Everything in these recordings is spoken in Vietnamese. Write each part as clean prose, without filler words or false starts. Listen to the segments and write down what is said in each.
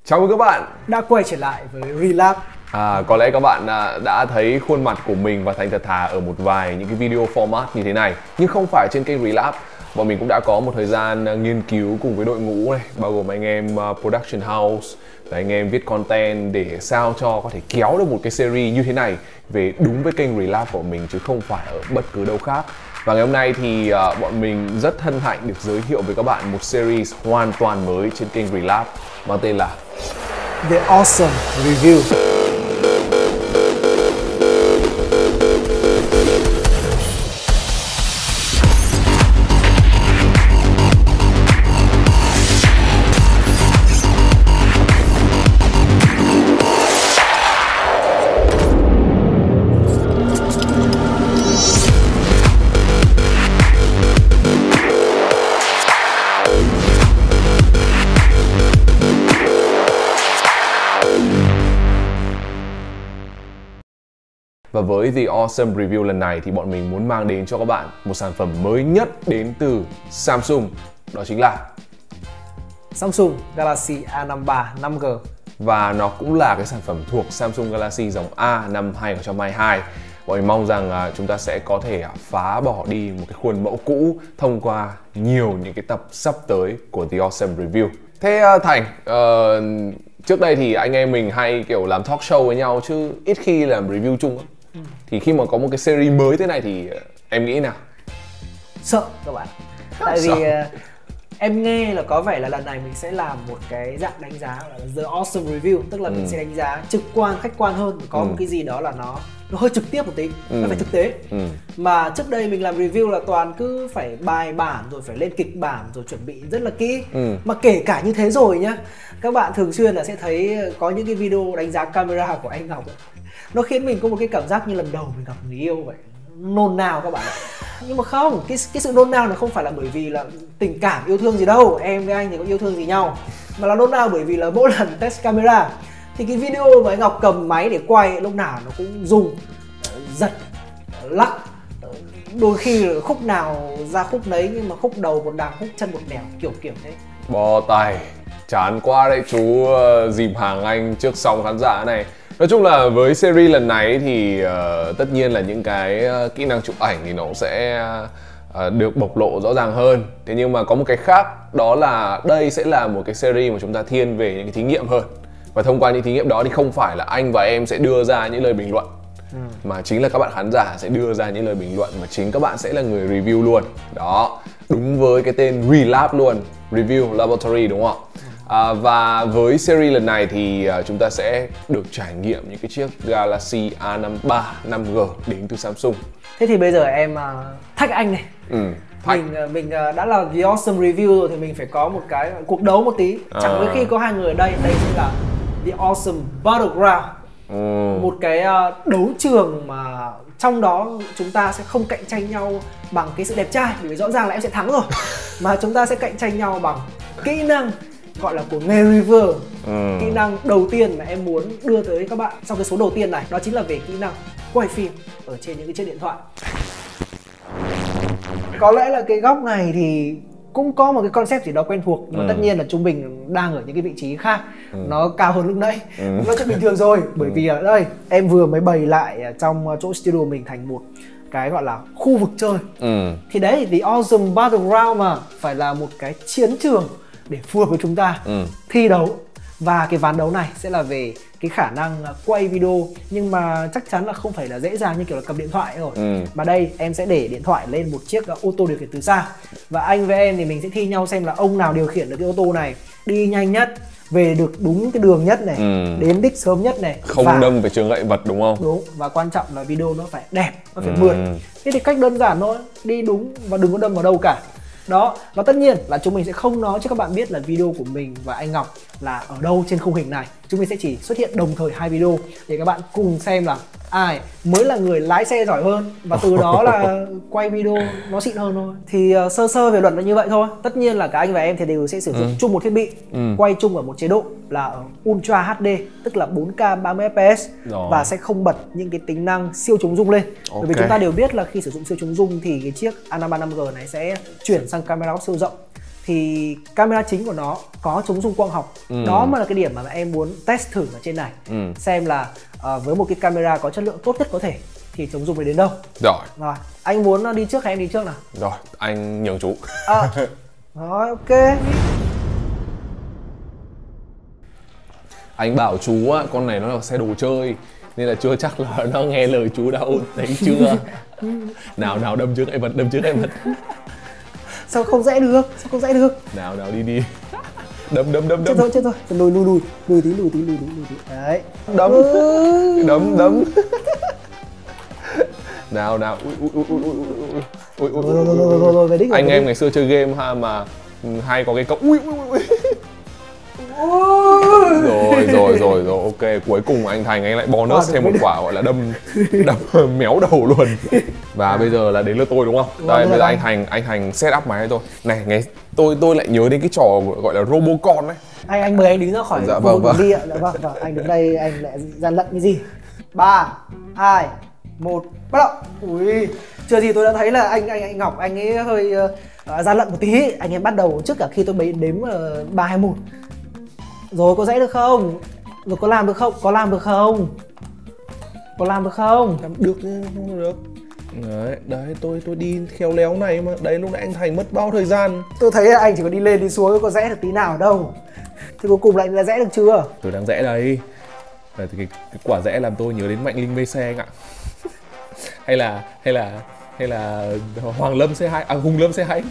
Chào mừng các bạn đã quay trở lại với Relab. Có lẽ các bạn đã thấy khuôn mặt của mình và Thành Thật Thà ở một vài những cái video format như thế này, nhưng không phải trên kênh Relab. Bọn mình cũng đã có một thời gian nghiên cứu cùng với đội ngũ này, bao gồm anh em production house và anh em viết content để sao cho có thể kéo được một cái series như thế này về đúng với kênh Relab của mình, chứ không phải ở bất cứ đâu khác. Và ngày hôm nay thì bọn mình rất hân hạnh được giới thiệu với các bạn một series hoàn toàn mới trên kênh Relab mang tên là The Awesome Review. Và với The Awesome Review lần này thì bọn mình muốn mang đến cho các bạn một sản phẩm mới nhất đến từ Samsung. Đó chính là Samsung Galaxy A53 5G. Và nó cũng là cái sản phẩm thuộc Samsung Galaxy dòng A năm 2022. Bọn mình mong rằng chúng ta sẽ có thể phá bỏ đi một cái khuôn mẫu cũ thông qua nhiều những cái tập sắp tới của The Awesome Review. Thế Thành, trước đây thì anh em mình hay kiểu làm talk show với nhau chứ ít khi làm review chung. Thì khi mà có một cái series mới thế này thì em nghĩ nào? Sợ các bạn. Tại vì em nghe là có vẻ là lần này mình sẽ làm một cái dạng đánh giá là The Awesome Review. Tức là mình sẽ đánh giá trực quan, khách quan hơn. Có một cái gì đó là nó hơi trực tiếp một tí, nó phải thực tế. Mà trước đây mình làm review là toàn cứ phải bài bản, rồi phải lên kịch bản, rồi chuẩn bị rất là kỹ. Mà kể cả như thế rồi nhá, các bạn thường xuyên là sẽ thấy có những cái video đánh giá camera của anh Ngọc ấy, nó khiến mình có một cái cảm giác như lần đầu mình gặp người yêu vậy, nôn nao các bạn ạ. Nhưng mà không, cái sự nôn nao nó không phải là bởi vì là tình cảm yêu thương gì đâu, em với anh thì có yêu thương gì nhau, mà là nôn nao bởi vì là mỗi lần test camera thì cái video mà anh Ngọc cầm máy để quay lúc nào nó cũng rung, giật, lắc, đôi khi là khúc nào ra khúc nấy, nhưng mà khúc đầu một đằng, khúc chân một nẻo, kiểu thế. Bó tay, chán quá đấy chú dìm hàng anh trước sóng khán giả này. Nói chung là với series lần này thì tất nhiên là những cái kỹ năng chụp ảnh thì nó cũng sẽ được bộc lộ rõ ràng hơn. Thế nhưng mà có một cái khác, đó là đây sẽ là một cái series mà chúng ta thiên về những cái thí nghiệm hơn. Và thông qua những thí nghiệm đó thì không phải là anh và em sẽ đưa ra những lời bình luận, mà chính là các bạn khán giả sẽ đưa ra những lời bình luận, mà chính các bạn sẽ là người review luôn. Đó, đúng với cái tên Relab luôn, Review Laboratory, đúng không ạ? Và với series lần này thì chúng ta sẽ được trải nghiệm những cái chiếc Galaxy A53 5G đến từ Samsung. Thế thì bây giờ em thách anh này. Mình đã là The Awesome Review rồi thì mình phải có một cái cuộc đấu một tí. Chẳng với khi có hai người ở đây, đây sẽ là The Awesome Battleground. Một cái đấu trường mà trong đó chúng ta sẽ không cạnh tranh nhau bằng cái sự đẹp trai, bởi vì rõ ràng là em sẽ thắng rồi. Mà chúng ta sẽ cạnh tranh nhau bằng kỹ năng, gọi là của nghề reviewer. Kỹ năng đầu tiên mà em muốn đưa tới các bạn trong cái số đầu tiên này, đó chính là về kỹ năng quay phim ở trên những cái chiếc điện thoại. Có lẽ là cái góc này thì cũng có một cái concept gì đó quen thuộc, nhưng mà tất nhiên là chúng mình đang ở những cái vị trí khác, nó cao hơn lúc nãy. Nó chuyện bình thường rồi, bởi vì ở đây em vừa mới bày lại trong chỗ studio mình thành một cái gọi là khu vực chơi. Thì đấy, The Awesome Battleground mà phải là một cái chiến trường để phù hợp với chúng ta thi đấu. Và cái ván đấu này sẽ là về cái khả năng quay video, nhưng mà chắc chắn là không phải là dễ dàng như kiểu là cầm điện thoại rồi. Mà đây em sẽ để điện thoại lên một chiếc ô tô điều khiển từ xa, và anh với em thì mình sẽ thi nhau xem là ông nào điều khiển được cái ô tô này đi nhanh nhất, về được đúng cái đường nhất này, đến đích sớm nhất này, không đâm về chướng ngại vật, đúng không? Đúng, và quan trọng là video nó phải đẹp, nó phải mượt. Thế thì cách đơn giản thôi, đi đúng và đừng có đâm vào đâu cả. Đó, và tất nhiên là chúng mình sẽ không nói cho các bạn biết là video của mình và anh Ngọc là ở đâu trên khung hình này. Chúng mình sẽ chỉ xuất hiện đồng thời hai video để các bạn cùng xem là ai mới là người lái xe giỏi hơn, và từ đó là quay video nó xịn hơn thôi. Thì sơ sơ về luật là như vậy thôi. Tất nhiên là cả anh và em thì đều sẽ sử dụng chung một thiết bị, quay chung ở một chế độ là ở Ultra HD, tức là 4K 30fps và sẽ không bật những cái tính năng siêu chống rung lên. Bởi vì chúng ta đều biết là khi sử dụng siêu chống rung thì cái chiếc A53 5G này sẽ chuyển sang camera góc siêu rộng. thì camera chính của nó có chống rung quang học. Đó mà là cái điểm mà em muốn test thử ở trên này. Xem là với một cái camera có chất lượng tốt nhất có thể thì chống rung đến đâu. Rồi, anh muốn đi trước hay em đi trước nào? Rồi, anh nhường chú. Rồi, ok. Anh bảo chú á, con này nó là xe đồ chơi nên là chưa chắc là nó nghe lời chú đâu, thấy chưa? Nào đâm trước em vật. Sao không rẽ được? Nào đi. Đâm. Chết rồi. Lùi tí. Đấy. Đâm. Nào. Rồi, về đích. Anh em ngày xưa chơi game mà hay có cái câu rồi, ok. Cuối cùng anh Thành anh lại bonus thêm một quả gọi là đâm méo đầu luôn. Và bây giờ là đến lượt tôi đúng không? Đây, bây giờ anh Thành set up máy tôi. Này, tôi lại nhớ đến cái trò gọi là Robocon ấy. Anh mời anh đứng ra khỏi vâng. đi ạ. Vâng, anh đứng đây anh lại gian lận cái gì? 3, 2, 1, bắt đầu. Ui, chưa gì tôi đã thấy là anh Ngọc anh ấy hơi gian lận một tí. Anh ấy bắt đầu trước cả khi tôi đếm 3, 2, 1. Rồi có rẽ được không? Rồi có làm được không? Được. Đấy, tôi đi khéo léo này mà. Đấy, lúc nãy anh Thành mất bao thời gian. Tôi thấy là anh chỉ có đi lên đi xuống, có rẽ được tí nào đâu. Thì cuối cùng lại là rẽ được chưa? Tôi đang rẽ đây. Đấy, thì cái quả rẽ làm tôi nhớ đến Mạnh Linh mê xe anh ạ. hay là Hoàng Lâm C2, Hùng Lâm C2.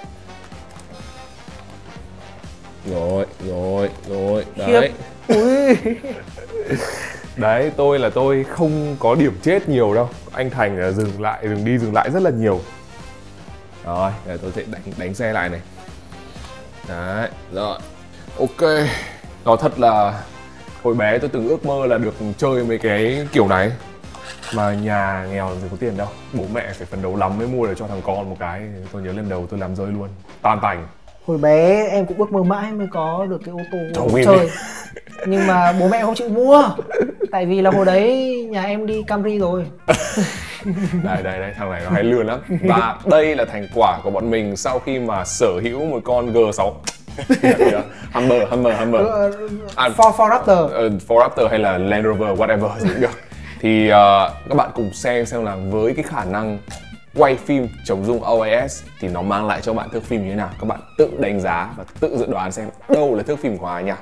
Rồi, đấy. Ui. Đấy, tôi không có điểm chết nhiều đâu. Anh Thành dừng lại rất là nhiều. Rồi, để tôi sẽ đánh xe lại này. Đấy, rồi. Ok. Nói thật là hồi bé tôi từng ước mơ là được chơi mấy cái kiểu này. Mà nhà nghèo làm gì có tiền đâu. Bố mẹ phải phấn đấu lắm mới mua để cho thằng con một cái. Tôi nhớ lần đầu tôi làm rơi luôn. Tan tành. Hồi bé em cũng ước mơ mãi mới có được cái ô tô chơi. Nhưng mà bố mẹ không chịu mua. Tại vì là hồi đấy nhà em đi Camry rồi. Đây, thằng này nó hay lừa lắm. Và đây là thành quả của bọn mình sau khi mà sở hữu một con G6. Hummer. Ford Raptor. Ford Raptor hay là Land Rover, whatever gì cũng được. Thì các bạn cùng xem là với cái khả năng quay phim chống rung OIS thì nó mang lại cho bạn thước phim như thế nào. Các bạn tự đánh giá và tự dự đoán xem đâu là thước phim của ai nha.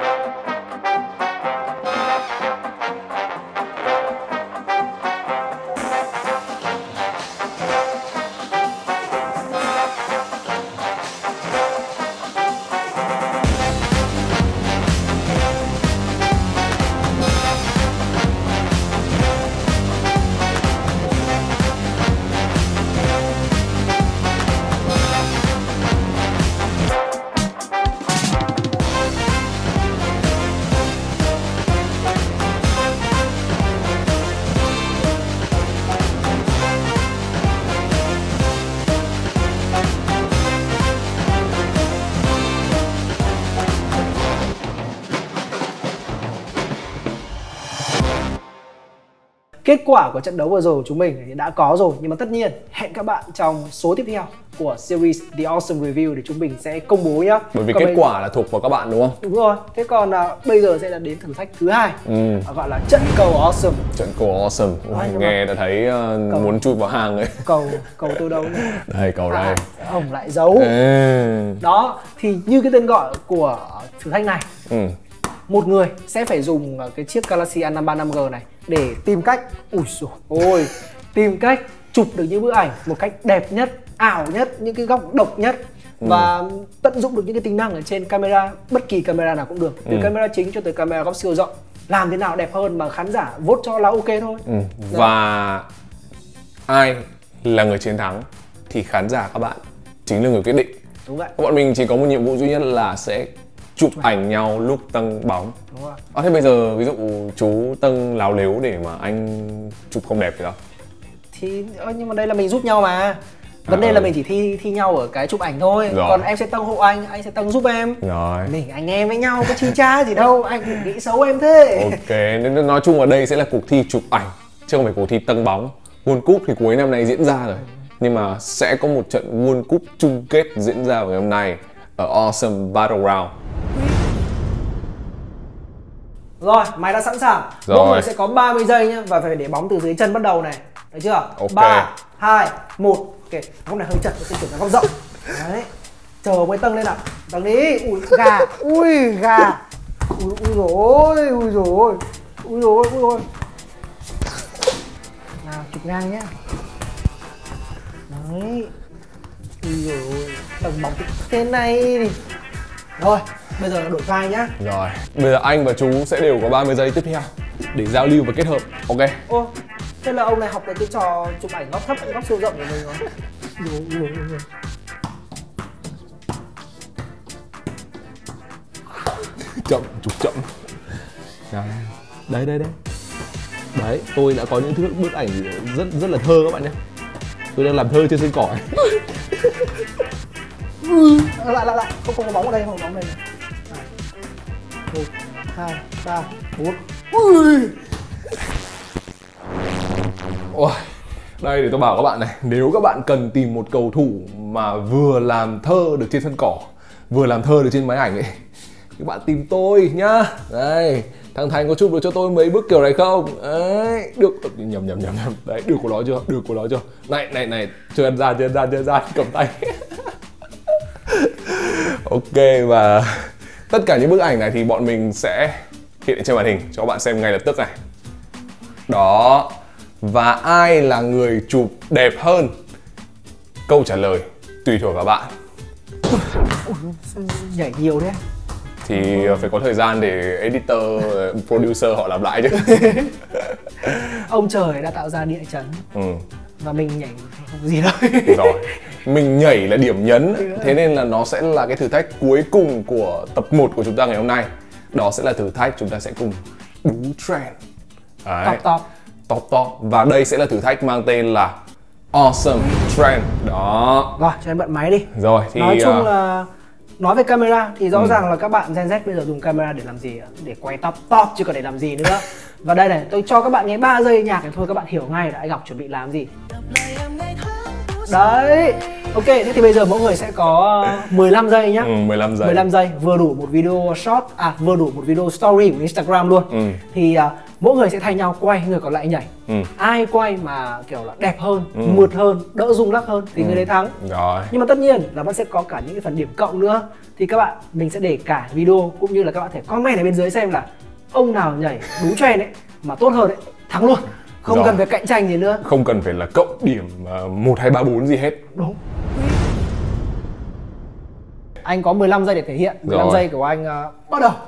Kết quả của trận đấu vừa rồi của chúng mình thì đã có rồi, nhưng mà tất nhiên hẹn các bạn trong số tiếp theo của series The Awesome Review để chúng mình sẽ công bố nhá. Bởi vì kết quả là thuộc vào các bạn đúng không? Đúng rồi. Thế còn bây giờ sẽ là đến thử thách thứ hai, gọi là trận cầu Awesome. Trận cầu Awesome. Nghe đã thấy muốn chui vào hàng ấy. Cầu từ đâu nhỉ? Đây, cầu đây. Hồng lại giấu. Đó, thì như cái tên gọi của thử thách này, một người sẽ phải dùng cái chiếc Galaxy A53 5G này để tìm cách, tìm cách chụp được những bức ảnh một cách đẹp nhất, ảo nhất, những cái góc độc nhất và tận dụng được những cái tính năng ở trên camera, bất kỳ camera nào cũng được, từ camera chính cho tới camera góc siêu rộng, làm thế nào đẹp hơn mà khán giả vote cho là ok thôi. Và ai là người chiến thắng thì khán giả các bạn chính là người quyết định. Đúng vậy. Bọn mình chỉ có một nhiệm vụ duy nhất là sẽ chụp ảnh nhau lúc Tân bóng. Đúng rồi. Thế bây giờ ví dụ chú Tân láo lếu để mà anh chụp không đẹp thì sao? Thì nhưng mà đây là mình giúp nhau mà. Vấn đề là mình chỉ thi nhau ở cái chụp ảnh thôi. Rồi. Còn em sẽ Tân hộ anh sẽ Tân giúp em. Rồi. Mình anh em với nhau có chi cha gì đâu, anh đừng nghĩ xấu em thế. Ok, nên nói chung ở đây sẽ là cuộc thi chụp ảnh chứ không phải cuộc thi Tân bóng. World Cup thì cuối năm nay diễn ra rồi. Nhưng mà sẽ có một trận World Cup chung kết diễn ra vào ngày hôm nay. ở Awesome Battleground. Rồi, máy đã sẵn sàng. Rồi. Mỗi người sẽ có 30 giây nhá, và phải để bóng từ dưới chân bắt đầu này. Được chưa? Ok. 3, 2, 1. Ok, góc này hơi chật, tôi chuyển sang góc rộng. Đấy. Chờ mới tăng lên nào. Tăng đi. Ui gà. Ui gà. Ui rồi, ui rồi. Ui rồi, ui rồi. Nào, chụp ngang nhá. Đấy. Ui rồi, tầng bóng thế này thì. Rồi, bây giờ là đổi vai nhá. Rồi, bây giờ anh và chú sẽ đều có 30 giây tiếp theo để giao lưu và kết hợp. Ok. Ô, thế là ông này học được cái trò chụp ảnh góc thấp, góc siêu rộng của mình rồi. Rồi. Chậm, chú chậm. Đấy. Đấy, tôi đã có những bức ảnh rất là thơ các bạn nhé. Tôi đang làm thơ trên sân cỏ. Lại, không có bóng ở đây, không có bóng ở đây. 1, 2, 3, 4. Ui. Ôi, đây để tôi bảo các bạn này, nếu các bạn cần tìm một cầu thủ mà vừa làm thơ được trên sân cỏ, vừa làm thơ được trên máy ảnh ấy, các bạn tìm tôi nhá. Đây, thằng Thành có chụp được cho tôi mấy bức kiểu này không? Đấy, được, nhầm. Đấy, được của nó chưa? Này, chưa ăn ra, cầm tay. Ok, và tất cả những bức ảnh này thì bọn mình sẽ hiện trên màn hình cho các bạn xem ngay lập tức này. Đó. Và ai là người chụp đẹp hơn? Câu trả lời tùy thuộc vào bạn. Nhảy nhiều đấy. Thì phải có thời gian để editor, producer họ làm lại chứ. Ông trời đã tạo ra địa chấn. Và mình nhảy không gì đâu. Rồi, mình nhảy là điểm nhấn. Thế nên là nó sẽ là cái thử thách cuối cùng của tập 1 của chúng ta ngày hôm nay. Đó sẽ là thử thách chúng ta sẽ cùng đú trend. Đấy. Top. Và đây sẽ là thử thách mang tên là Awesome Trend. Đó. Rồi, cho em bật máy đi. Rồi thì nói chung là nói về camera thì rõ ràng là các bạn Gen Z bây giờ dùng camera để làm gì? Để quay top chứ còn để làm gì nữa. Và đây này, tôi cho các bạn nghe 3 giây nhạc này thôi các bạn hiểu ngay là anh Ngọc chuẩn bị làm gì. Đấy. Ok, thế thì bây giờ mỗi người sẽ có 15 giây nhá. 15 giây, vừa đủ một video short, vừa đủ một video story của Instagram luôn. Thì mỗi người sẽ thay nhau quay, người còn lại nhảy. Ai quay mà kiểu là đẹp hơn, mượt hơn, đỡ rung lắc hơn thì người đấy thắng. Rồi. Nhưng mà tất nhiên là vẫn sẽ có cả những cái phần điểm cộng nữa. Thì các bạn, mình sẽ để cả video cũng như là các bạn thể comment ở bên dưới xem là ông nào nhảy đú trend ấy mà tốt hơn ấy, thắng luôn. Không cần phải cạnh tranh gì nữa. Không cần phải là cộng điểm 1, 2, 3, 4 gì hết. Đúng. Anh có 15 giây để thể hiện. 15 giây của anh bắt đầu.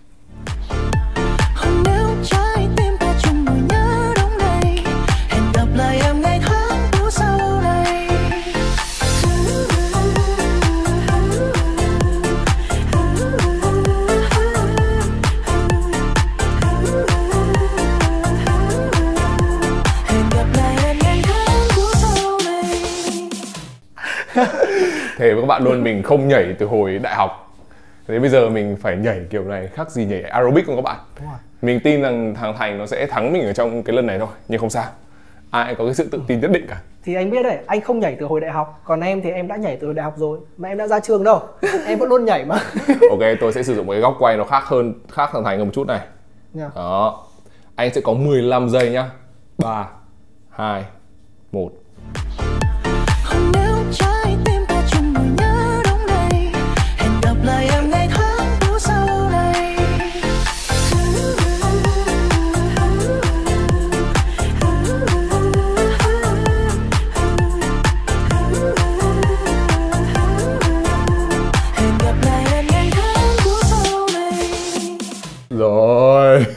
Thề với các bạn luôn, mình không nhảy từ hồi đại học. Thế bây giờ mình phải nhảy kiểu này khác gì nhảy aerobic không các bạn? Mình tin rằng thằng Thành nó sẽ thắng mình ở trong cái lần này thôi. Nhưng không sao, ai có cái sự tự tin nhất định cả. Thì anh biết đấy, anh không nhảy từ hồi đại học. Còn em thì em đã nhảy từ hồi đại học rồi. Mà em đã ra trường đâu. Em vẫn luôn nhảy mà. Ok, tôi sẽ sử dụng một cái góc quay nó khác thằng Thành hơn một chút này. Đó. Anh sẽ có 15 giây nhá. 3, 2, 1. Rồi.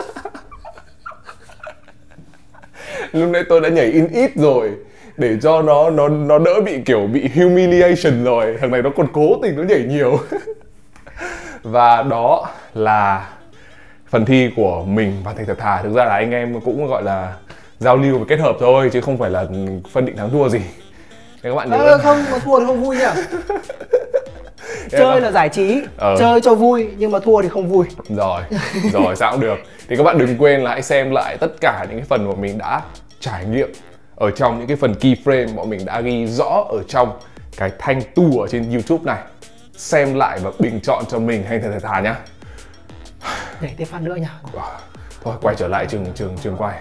Lúc nãy tôi đã nhảy in ít rồi để cho nó đỡ bị kiểu bị humiliation rồi. Thằng này nó còn cố tình nó nhảy nhiều. Và đó là phần thi của mình và Thành Thật Thà. Thực ra là anh em cũng gọi là giao lưu và kết hợp thôi chứ không phải là phân định thắng thua gì. Thế các bạn nhớ không, mà thua thì không vui nhỉ. Chơi là giải trí, chơi cho vui nhưng mà thua thì không vui. Rồi sao cũng được. Thì các bạn đừng quên là hãy xem lại tất cả những cái phần mà mình đã trải nghiệm ở trong những cái phần keyframe bọn mình đã ghi rõ ở trong cái thanh tour ở trên YouTube này. xem lại và bình chọn cho mình hay thật thà nhá. Nhảy tiếp phát nữa nha. Thôi quay trở lại trường quay.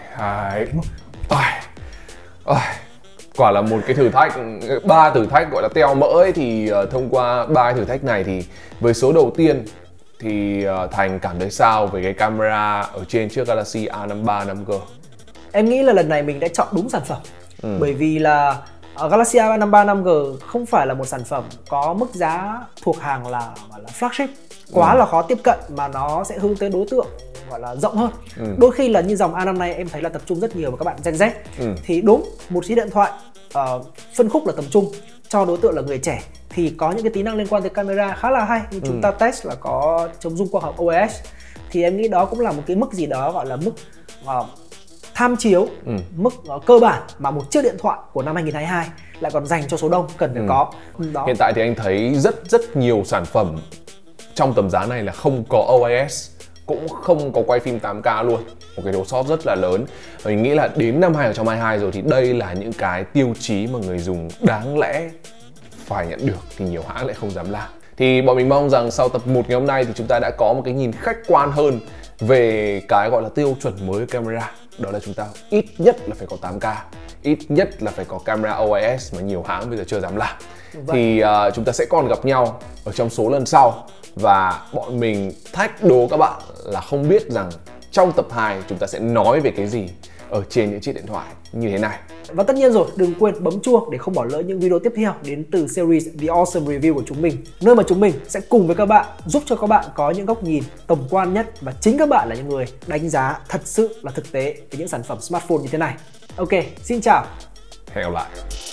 Quả là một cái thử thách, 3 thử thách gọi là teo mỡ ấy, thì thông qua 3 thử thách này thì với số đầu tiên thì Thành cảm thấy sao về cái camera ở trên chiếc Galaxy A53 5G? Em nghĩ là lần này mình đã chọn đúng sản phẩm. Bởi vì là Galaxy A53 5G không phải là một sản phẩm có mức giá thuộc hàng là flagship quá là khó tiếp cận, mà nó sẽ hướng tới đối tượng gọi là rộng hơn. Đôi khi là như dòng A5 này em thấy là tập trung rất nhiều vào các bạn Gen Z. Thì đúng, một chiếc điện thoại phân khúc là tầm trung cho đối tượng là người trẻ thì có những cái tính năng liên quan tới camera khá là hay. Như chúng ta test là có chống zoom quang học OIS, thì em nghĩ đó cũng là một cái mức gì đó gọi là mức tham chiếu, mức cơ bản mà một chiếc điện thoại của năm 2022 lại còn dành cho số đông cần phải có. Đó. Hiện tại thì anh thấy rất nhiều sản phẩm trong tầm giá này là không có OIS, cũng không có quay phim 8K luôn, một cái độ sót rất là lớn. Mình nghĩ là đến năm 2022 rồi thì đây là những cái tiêu chí mà người dùng đáng lẽ phải nhận được thì nhiều hãng lại không dám làm. Thì bọn mình mong rằng sau tập 1 ngày hôm nay thì chúng ta đã có một cái nhìn khách quan hơn về cái gọi là tiêu chuẩn mới của camera. Đó là chúng ta ít nhất là phải có 8K, ít nhất là phải có camera OIS mà nhiều hãng bây giờ chưa dám làm. Thì chúng ta sẽ còn gặp nhau ở trong số lần sau. Và bọn mình thách đố các bạn là không biết rằng trong tập 2 chúng ta sẽ nói về cái gì ở trên những chiếc điện thoại như thế này. Và tất nhiên rồi, đừng quên bấm chuông để không bỏ lỡ những video tiếp theo đến từ series The Awesome Review của chúng mình, nơi mà chúng mình sẽ cùng với các bạn giúp cho các bạn có những góc nhìn tổng quan nhất và chính các bạn là những người đánh giá thật sự là thực tế về những sản phẩm smartphone như thế này. Ok, xin chào. Hẹn gặp lại.